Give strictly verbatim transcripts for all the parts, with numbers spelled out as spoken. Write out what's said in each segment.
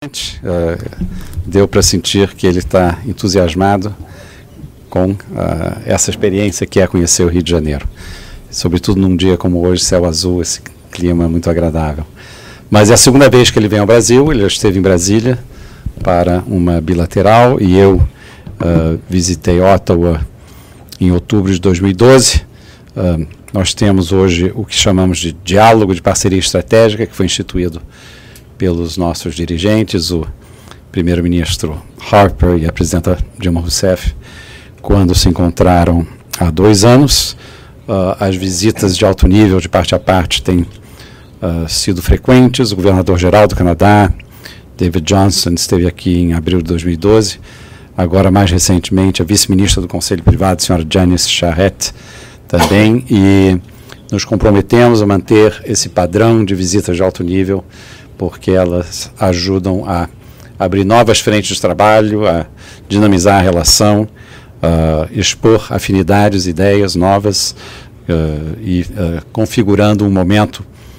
Uh, deu para sentir que ele está entusiasmado com uh, essa experiência que é conhecer o Rio de Janeiro. Sobretudo num dia como hoje, céu azul, esse clima muito agradável. Mas é a segunda vez que ele vem ao Brasil. Ele já esteve em Brasília para uma bilateral e eu uh, visitei Ottawa em outubro de dois mil e doze. Uh, nós temos hoje o que chamamos de diálogo de parceria estratégica, que foi instituído pelos nossos dirigentes, o primeiro-ministro Harper e a presidenta Dilma Rousseff, quando se encontraram há dois anos. Uh, as visitas de alto nível, de parte a parte, têm uh, sido frequentes. O governador-geral do Canadá, David Johnston, esteve aqui em abril de dois mil e doze. Agora, mais recentemente, a vice-ministra do Conselho Privado, a senhora Janice Charette, também, e nos comprometemos a manter esse padrão de visitas de alto nível, porque elas ajudam a abrir novas frentes de trabalho, a dinamizar a relação, uh, expor afinidades, ideias novas uh, e uh, configurando um momento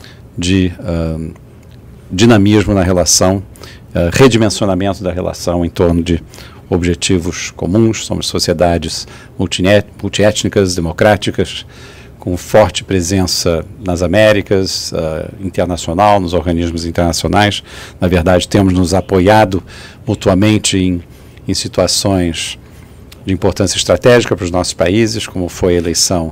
de uh, dinamismo na relação, uh, redimensionamento da relação em torno de objetivos comuns. Somos sociedades multiétnicas, democráticas, com forte presença nas Américas, uh, internacional, nos organismos internacionais. Na verdade, temos nos apoiado mutuamente em, em situações de importância estratégica para os nossos países, como foi a eleição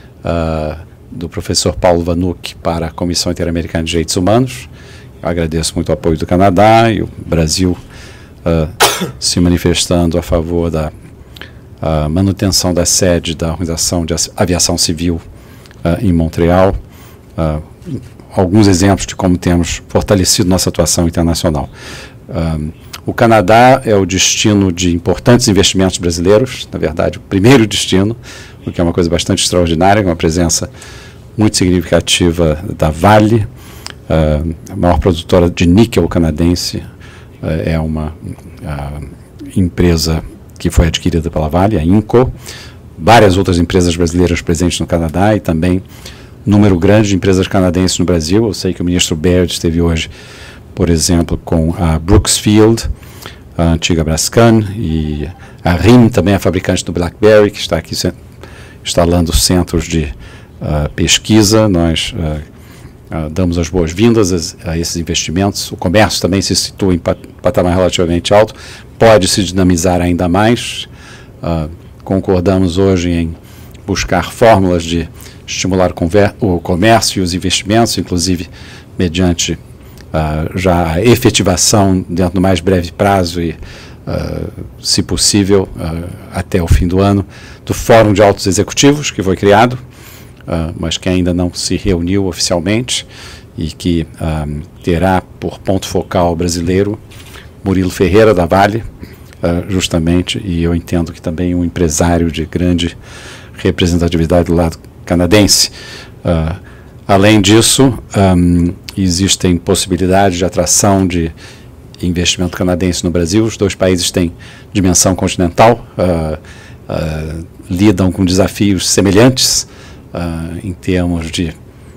uh, do professor Paulo Vanuc para a Comissão Interamericana de Direitos Humanos. Eu agradeço muito o apoio do Canadá e o Brasil uh, se manifestando a favor da uh, manutenção da sede da Organização de Aviação Civil Uh, em Montreal, uh, alguns exemplos de como temos fortalecido nossa atuação internacional. Um, o Canadá é o destino de importantes investimentos brasileiros, na verdade, o primeiro destino, o que é uma coisa bastante extraordinária, com uma presença muito significativa da Vale, uh, a maior produtora de níquel canadense, uh, é uma uh, empresa que foi adquirida pela Vale, a Inco. Várias outras empresas brasileiras presentes no Canadá e também número grande de empresas canadenses no Brasil. Eu sei que o ministro Baird esteve hoje, por exemplo, com a Brooksfield, a antiga Brascan, e a R I M, também a fabricante do BlackBerry, que está aqui instalando centros de uh, pesquisa. Nós uh, uh, damos as boas-vindas a, a esses investimentos. O comércio também se situa em pat patamar relativamente alto, pode se dinamizar ainda mais. Uh, Concordamos hoje em buscar fórmulas de estimular o comércio e os investimentos, inclusive mediante uh, já a efetivação dentro do mais breve prazo e, uh, se possível, uh, até o fim do ano, do Fórum de Altos Executivos, que foi criado, uh, mas que ainda não se reuniu oficialmente e que um, terá por ponto focal brasileiro Murilo Ferreira, da Vale, Uh, justamente, e eu entendo que também um empresário de grande representatividade do lado canadense. Uh, além disso, um, existem possibilidades de atração de investimento canadense no Brasil. Os dois países têm dimensão continental, uh, uh, lidam com desafios semelhantes uh, em termos de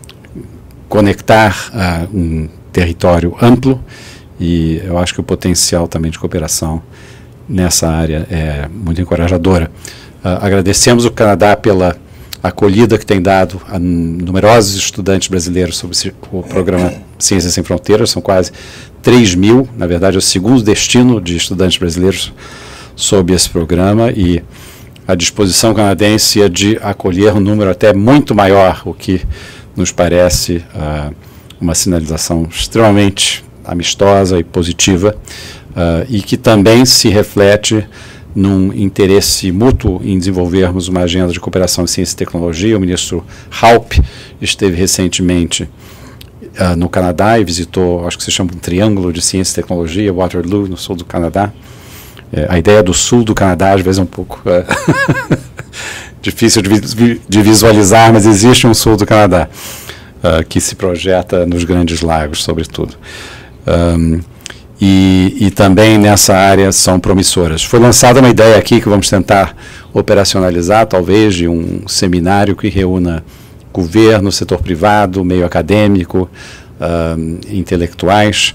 conectar uh, um território amplo, e eu acho que o potencial também de cooperação nessa área é muito encorajadora. Uh, agradecemos o Canadá pela acolhida que tem dado a numerosos estudantes brasileiros sobre o programa Ciências Sem Fronteiras. São quase três mil, na verdade é o segundo destino de estudantes brasileiros sob esse programa, e a disposição canadense é de acolher um número até muito maior, o que nos parece uh, uma sinalização extremamente amistosa e positiva, Uh, e que também se reflete num interesse mútuo em desenvolvermos uma agenda de cooperação em ciência e tecnologia. O ministro Haup esteve recentemente uh, no Canadá e visitou, acho que se chama um triângulo de ciência e tecnologia, Waterloo, no sul do Canadá. É, a ideia do sul do Canadá, às vezes, é um pouco uh, difícil de, vi de visualizar, mas existe um sul do Canadá uh, que se projeta nos Grandes Lagos, sobretudo. Um, E, e também nessa área são promissoras. Foi lançada uma ideia aqui que vamos tentar operacionalizar, talvez, de um seminário que reúna governo, setor privado, meio acadêmico, uh, intelectuais,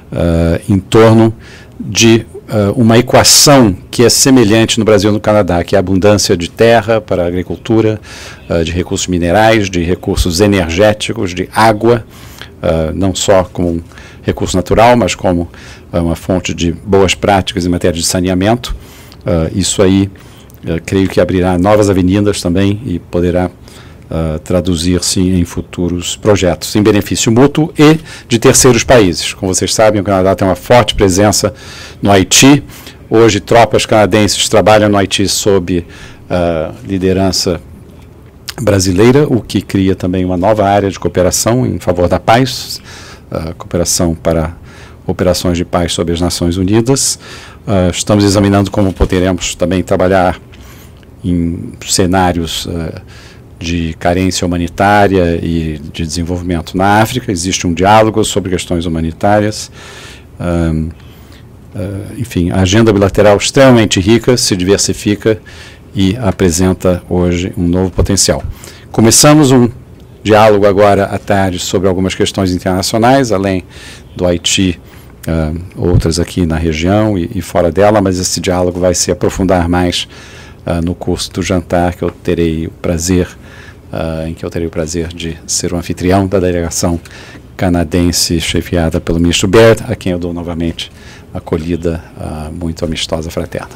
uh, em torno de uh, uma equação que é semelhante no Brasil e no Canadá, que é a abundância de terra para a agricultura, uh, de recursos minerais, de recursos energéticos, de água, uh, não só como um recurso natural, mas como uh, uma fonte de boas práticas em matéria de saneamento. Uh, isso aí, uh, creio que abrirá novas avenidas também e poderá Uh, traduzir-se em futuros projetos, em benefício mútuo e de terceiros países. Como vocês sabem, o Canadá tem uma forte presença no Haiti. Hoje, tropas canadenses trabalham no Haiti sob uh, liderança brasileira, o que cria também uma nova área de cooperação em favor da paz, uh, cooperação para operações de paz sob as Nações Unidas. Uh, estamos examinando como poderemos também trabalhar em cenários uh, de carência humanitária e de desenvolvimento na África. Existe um diálogo sobre questões humanitárias. Um, uh, enfim, a agenda bilateral extremamente rica, se diversifica e apresenta hoje um novo potencial. Começamos um diálogo agora à tarde sobre algumas questões internacionais, além do Haiti, uh, outras aqui na região e, e fora dela, mas esse diálogo vai se aprofundar mais uh, no curso do jantar que eu terei o prazer Uh, em que eu terei o prazer de ser o anfitrião da delegação canadense chefiada pelo ministro Baird, a quem eu dou novamente a acolhida uh, muito amistosa, fraterna.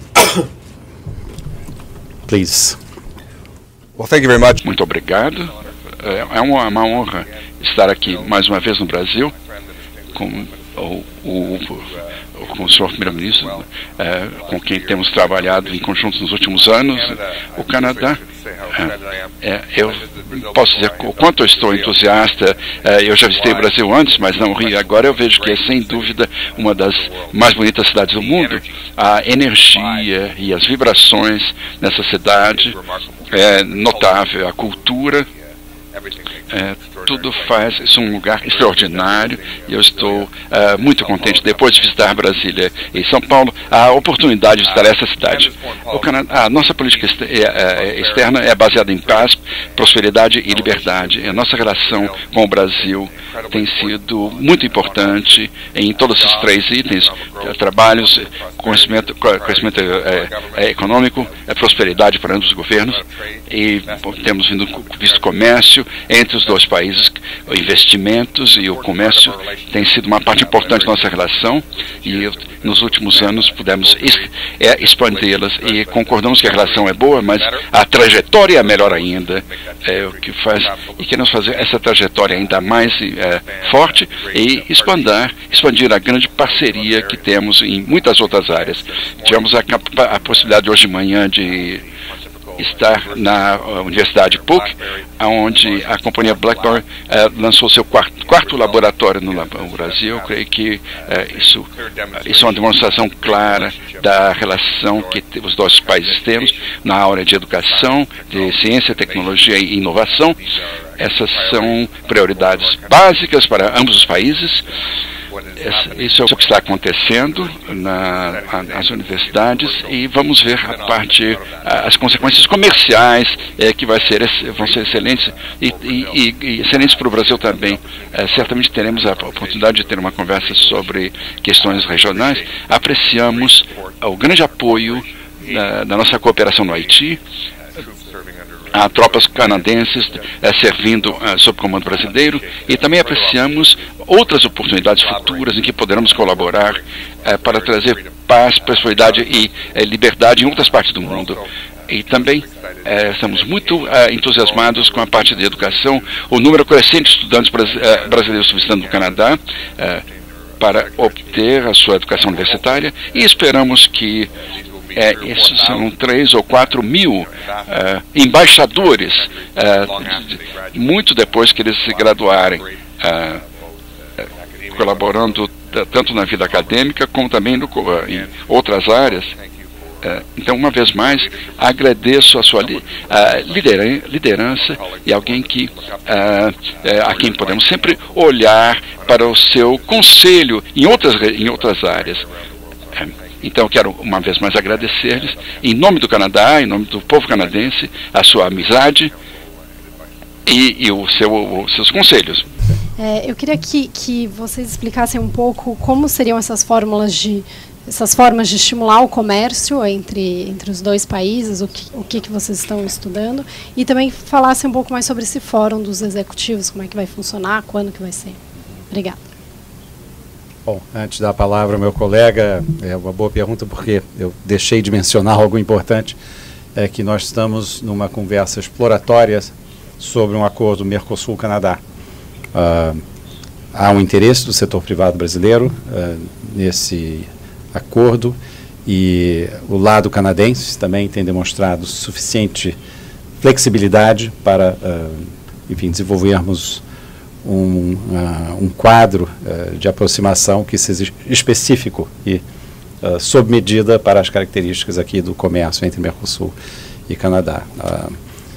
Please. Well, thank you very much. Muito obrigado. É uma, uma honra estar aqui mais uma vez no Brasil com o, o, com o senhor primeiro-ministro, é, com quem temos trabalhado em conjunto nos últimos anos. O Canadá, é, é, eu posso dizer o quanto eu estou entusiasta. É, eu já visitei o Brasil antes, mas não o Rio. Agora eu vejo que é sem dúvida uma das mais bonitas cidades do mundo. A energia e as vibrações nessa cidade é notável. A cultura, é, tudo faz isso um lugar extraordinário, e eu estou uh, muito contente, depois de visitar Brasília e São Paulo, a oportunidade de visitar essa cidade. O Canadá, a nossa política externa é baseada em paz, prosperidade e liberdade. A nossa relação com o Brasil tem sido muito importante em todos esses três itens: trabalhos, conhecimento, conhecimento é, é, econômico, é, prosperidade para ambos os governos, e temos visto comércio entre os dois países. Investimentos e o comércio tem sido uma parte importante da nossa relação, e nos últimos anos pudemos expandi-las, e concordamos que a relação é boa, mas a trajetória é melhor ainda, é o que faz, e queremos fazer essa trajetória ainda mais é, forte e expandir, expandir a grande parceria que temos em muitas outras áreas. Tivemos a, a possibilidade hoje de manhã de estar na Universidade P U C, onde a companhia BlackBerry eh, lançou seu quarto, quarto laboratório no, no Brasil. Eu creio que eh, isso, isso é uma demonstração clara da relação que os nossos países temos na área de educação, de ciência, tecnologia e inovação. Essas são prioridades básicas para ambos os países. Isso é o que está acontecendo na, nas universidades, e vamos ver a parte, as consequências comerciais é, que vai ser, vão ser excelentes e, e, e excelentes para o Brasil também. É, certamente teremos a oportunidade de ter uma conversa sobre questões regionais. Apreciamos o grande apoio da, da nossa cooperação no Haiti. Há tropas canadenses eh, servindo eh, sob comando brasileiro, e também apreciamos outras oportunidades futuras em que poderemos colaborar eh, para trazer paz, prosperidade e eh, liberdade em outras partes do mundo. E também eh, estamos muito eh, entusiasmados com a parte de educação, o número crescente de estudantes bras eh, brasileiros visitando o Canadá eh, para obter a sua educação universitária, e esperamos que É, esses são três ou quatro mil uh, embaixadores, uh, muito depois que eles se graduarem, uh, uh, colaborando tanto na vida acadêmica como também no, uh, em outras áreas. Uh, então, uma vez mais, agradeço a sua li, uh, lideran liderança, e alguém que, uh, uh, a quem podemos sempre olhar para o seu conselho em outras, em outras áreas. Uh, Então, quero uma vez mais agradecer-lhes, em nome do Canadá, em nome do povo canadense, a sua amizade e, e o seu, os seus conselhos. É, eu queria que, que vocês explicassem um pouco como seriam essas fórmulas de essas formas de estimular o comércio entre, entre os dois países, o que, o que, que vocês estão estudando, e também falassem um pouco mais sobre esse fórum dos executivos, como é que vai funcionar, quando que vai ser. Obrigada. Bom, antes da palavra ao meu colega, é uma boa pergunta, porque eu deixei de mencionar algo importante, é que nós estamos numa conversa exploratória sobre um acordo Mercosul-Canadá. Uh, há um interesse do setor privado brasileiro uh, nesse acordo, e o lado canadense também tem demonstrado suficiente flexibilidade para, uh, enfim, desenvolvermos um, uh, um quadro uh, de aproximação que seja específico e uh, sob medida para as características aqui do comércio entre Mercosul e Canadá. Uh,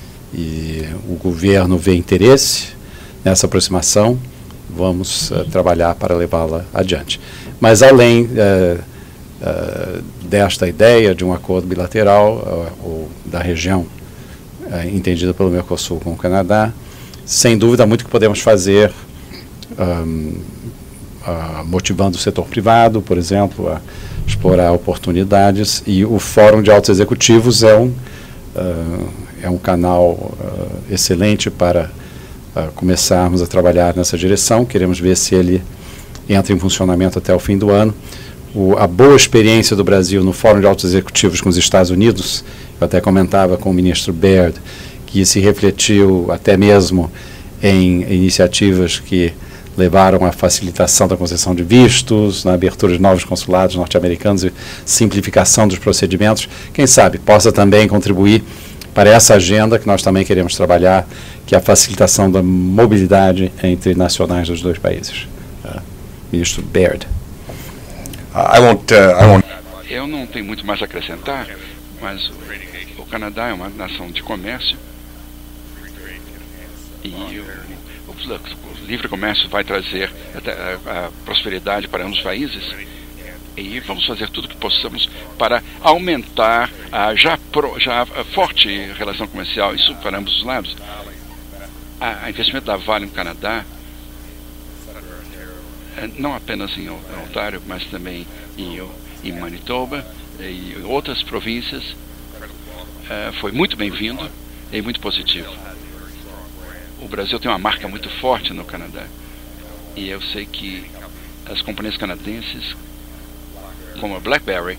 e o governo vê interesse nessa aproximação, vamos uh, trabalhar para levá-la adiante. Mas além uh, uh, desta ideia de um acordo bilateral, uh, ou da região uh, entendida pelo Mercosul com o Canadá, sem dúvida, muito que podemos fazer um, uh, motivando o setor privado, por exemplo, a explorar oportunidades, e o Fórum de Altos Executivos é um, uh, é um canal uh, excelente para uh, começarmos a trabalhar nessa direção. Queremos ver se ele entra em funcionamento até o fim do ano. O, a boa experiência do Brasil no Fórum de Altos Executivos com os Estados Unidos, eu até comentava com o ministro Baird, que se refletiu até mesmo em iniciativas que levaram à facilitação da concessão de vistos, na abertura de novos consulados norte-americanos e simplificação dos procedimentos. Quem sabe possa também contribuir para essa agenda que nós também queremos trabalhar, que é a facilitação da mobilidade entre nacionais dos dois países. Uh, ministro Baird. I won't, uh, I won't. Eu não tenho muito mais a acrescentar, mas o, o Canadá é uma nação de comércio. E o, o, o livre comércio vai trazer a, a, a prosperidade para ambos os países, e vamos fazer tudo o que possamos para aumentar a já, pro, já a forte relação comercial, isso para ambos os lados. A, a investimento da Vale no Canadá, não apenas em Ontário, mas também em, em Manitoba e outras províncias, foi muito bem-vindo e muito positivo. O Brasil tem uma marca muito forte no Canadá, e eu sei que as companhias canadenses, como a BlackBerry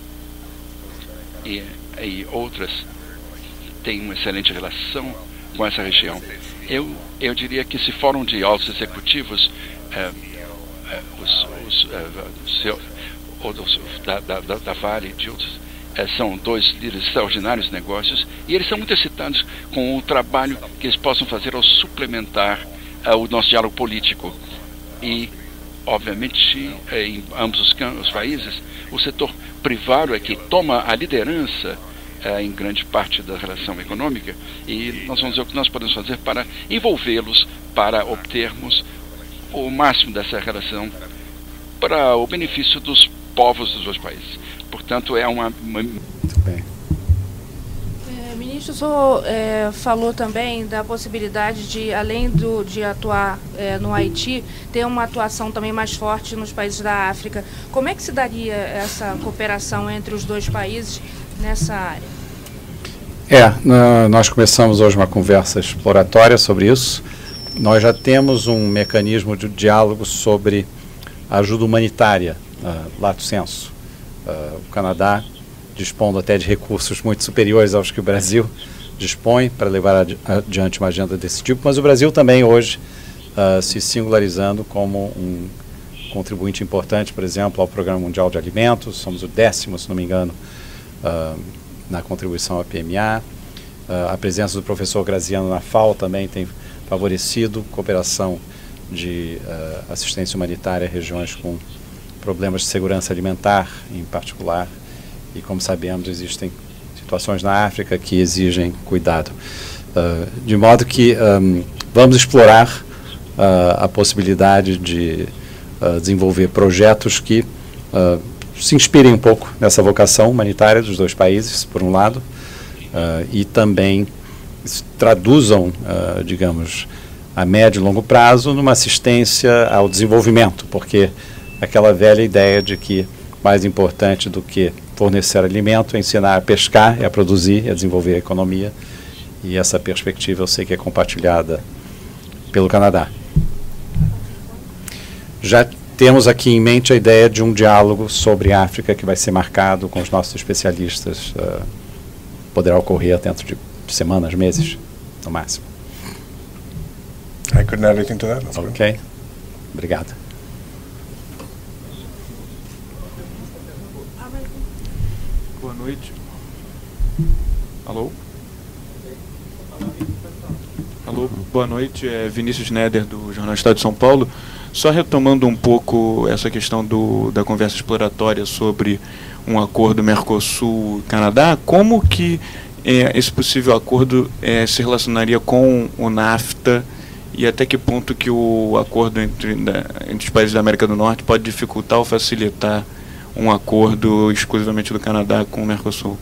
e, e outras, têm uma excelente relação com essa região. Eu, eu diria que esse fórum de altos executivos, é, é, os, os, é, seu, os, da, da, da Vale e de outros, é, são dois líderes extraordinários de negócios, e eles são muito excitados com o trabalho que eles possam fazer ao suplementar é, o nosso diálogo político. E, obviamente, é, em ambos os, os países, o setor privado é que toma a liderança é, em grande parte da relação econômica, e nós vamos ver o que nós podemos fazer para envolvê-los, para obtermos o máximo dessa relação para o benefício dos povos dos dois países. Portanto, é uma... uma... Muito bem. É, ministro, o senhor é, falou também da possibilidade de, além do, de atuar é, no Haiti, ter uma atuação também mais forte nos países da África. Como é que se daria essa cooperação entre os dois países nessa área? É, nós começamos hoje uma conversa exploratória sobre isso. Nós já temos um mecanismo de diálogo sobre ajuda humanitária, uh, lato sensu. Uh, o Canadá dispondo até de recursos muito superiores aos que o Brasil dispõe para levar adi adiante uma agenda desse tipo, mas o Brasil também hoje uh, se singularizando como um contribuinte importante, por exemplo, ao Programa Mundial de Alimentos. Somos o décimo, se não me engano, uh, na contribuição à P M A. Uh, a presença do professor Graziano na FAO também tem favorecido cooperação de uh, assistência humanitária a regiões com problemas de segurança alimentar, em particular, e como sabemos, existem situações na África que exigem cuidado. Uh, de modo que um, vamos explorar uh, a possibilidade de uh, desenvolver projetos que uh, se inspirem um pouco nessa vocação humanitária dos dois países, por um lado, uh, e também traduzam, uh, digamos, a médio e longo prazo numa assistência ao desenvolvimento, porque aquela velha ideia de que mais importante do que fornecer alimento é ensinar a pescar, é a produzir, é a desenvolver a economia, e essa perspectiva eu sei que é compartilhada pelo Canadá. Já temos aqui em mente a ideia de um diálogo sobre a África que vai ser marcado com os nossos especialistas, uh, poderá ocorrer dentro de semanas, meses, no máximo. I couldn't add anything to that. That's good. Ok, obrigado. Boa noite. Alô? Alô, boa noite. É Vinícius Neder, do Jornal Estado de São Paulo. Só retomando um pouco essa questão do, da conversa exploratória sobre um acordo Mercosul-Canadá, como que é, esse possível acordo é, se relacionaria com o NAFTA e até que ponto que o acordo entre, da, entre os países da América do Norte pode dificultar ou facilitar um acordo exclusivamente do Canadá com o Mercosul?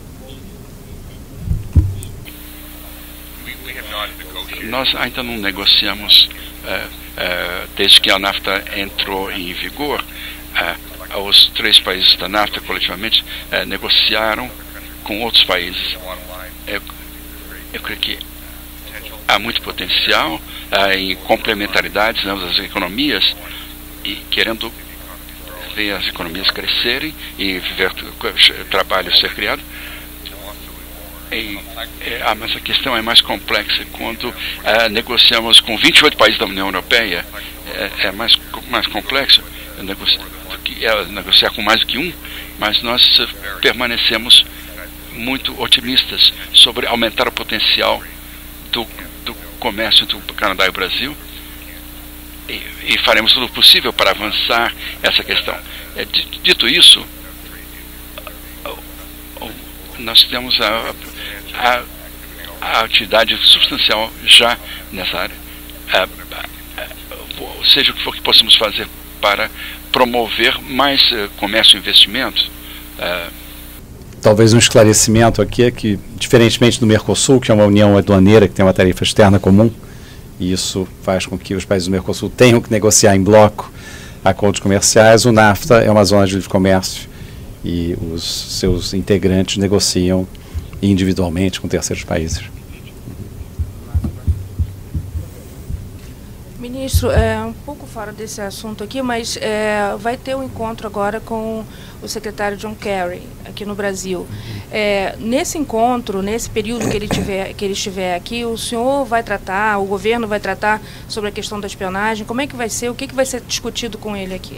Nós ainda não negociamos, uh, uh, desde que a NAFTA entrou em vigor, uh, os três países da NAFTA coletivamente uh, negociaram com outros países. Eu, eu creio que há muito potencial uh, em complementaridades, né, das economias, e querendo ver as economias crescerem e ver trabalho ser criado. E, é, ah, mas a questão é mais complexa. Quando ah, negociamos com vinte e oito países da União Europeia, é, é mais, mais complexo negoci do que, é, negociar com mais do que um, mas nós uh, permanecemos muito otimistas sobre aumentar o potencial do, do comércio entre o Canadá e o Brasil, e, e faremos tudo o possível para avançar essa questão. É, dito isso, nós temos a, a, a atividade substancial já nessa área, a, a, a, seja o que for que possamos fazer para promover mais uh, comércio e investimento. Uh, Talvez um esclarecimento aqui é que, diferentemente do Mercosul, que é uma união aduaneira que tem uma tarifa externa comum, e isso faz com que os países do Mercosul tenham que negociar em bloco acordos comerciais, o NAFTA é uma zona de livre comércio e os seus integrantes negociam individualmente com terceiros países. Ministro, é um pouco fora desse assunto aqui, mas é, vai ter um encontro agora com o secretário John Kerry aqui no Brasil. É, nesse encontro, nesse período que ele, tiver, que ele estiver aqui, o senhor vai tratar, o governo vai tratar sobre a questão da espionagem? Como é que vai ser? O que, que vai ser discutido com ele aqui?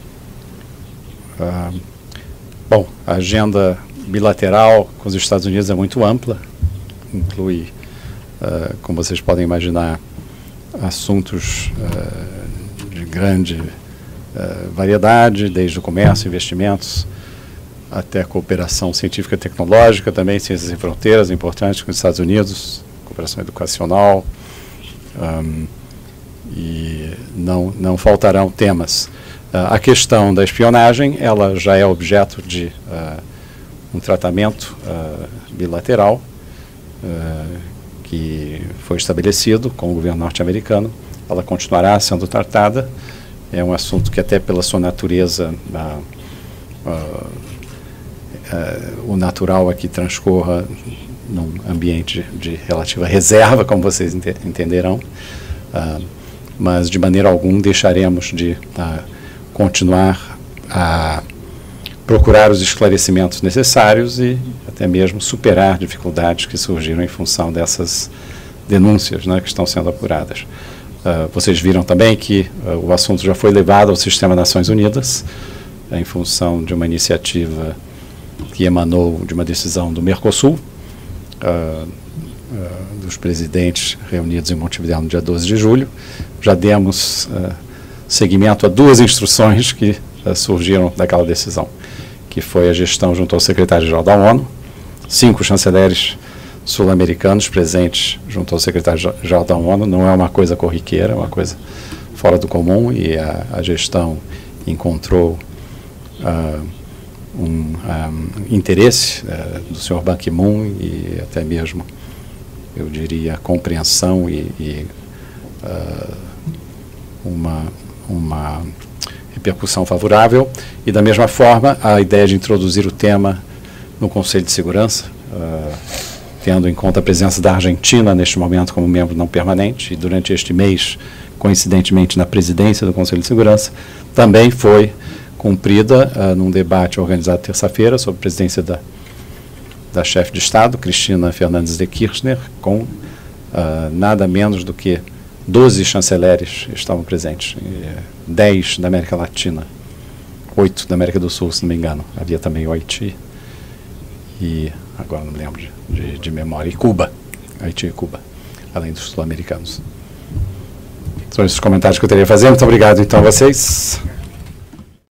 Ah, bom, a agenda bilateral com os Estados Unidos é muito ampla, inclui, uh, como vocês podem imaginar, assuntos uh, de grande uh, variedade, desde o comércio, investimentos, até cooperação científica e tecnológica, também ciências sem fronteiras, importantes com os Estados Unidos, cooperação educacional, um, e não, não faltarão temas. Uh, a questão da espionagem, ela já é objeto de uh, um tratamento uh, bilateral, uh, que foi estabelecido com o governo norte-americano. Ela continuará sendo tratada. É um assunto que, até pela sua natureza, uh, uh, uh, o natural é que transcorra num ambiente de, de relativa reserva, como vocês ente entenderão. Uh, mas, de maneira alguma, deixaremos de uh, continuar a procurar os esclarecimentos necessários e até mesmo superar dificuldades que surgiram em função dessas denúncias, né, que estão sendo apuradas. Uh, vocês viram também que uh, o assunto já foi levado ao Sistema Nações Unidas, uh, em função de uma iniciativa que emanou de uma decisão do Mercosul, uh, uh, dos presidentes reunidos em Montevideo no dia doze de julho. Já demos uh, seguimento a duas instruções que uh, surgiram daquela decisão, que foi a gestão junto ao secretário-geral da ONU, cinco chanceleres sul-americanos presentes junto ao secretário-geral da ONU. Não é uma coisa corriqueira, é uma coisa fora do comum, e a, a gestão encontrou uh, um, um interesse uh, do senhor Ban Ki-moon e até mesmo, eu diria, compreensão e, e uh, uma, uma repercussão favorável. E, da mesma forma, a ideia de introduzir o tema no Conselho de Segurança, uh, tendo em conta a presença da Argentina neste momento como membro não permanente, e durante este mês, coincidentemente, na presidência do Conselho de Segurança, também foi cumprida uh, num debate organizado terça-feira sob a presidência da, da chefe de Estado, Cristina Fernandes de Kirchner, com uh, nada menos do que doze chanceleres estavam presentes, dez da América Latina, oito da América do Sul, se não me engano. Havia também o Haiti e, agora não me lembro de, de, de memória, e Cuba, Haiti e Cuba, além dos sul-americanos. São esses comentários que eu teria a fazer. Muito obrigado, então, a vocês.